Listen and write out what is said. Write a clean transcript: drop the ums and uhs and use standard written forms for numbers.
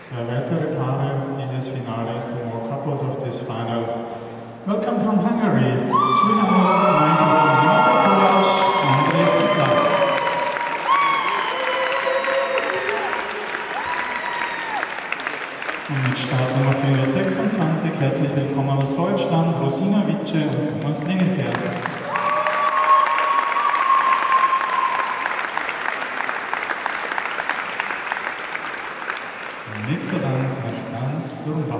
Zwei weitere Paare dieses Finales, two more couples of this final. Welcome from Hungary, 391 Marta Kovács and Andrés Tiszlák. Und mit Startnummer 426 herzlich willkommen aus Deutschland, Rosina Witsche und Thomas Lingefähr. Nächster Tanz, next dance, Rumba.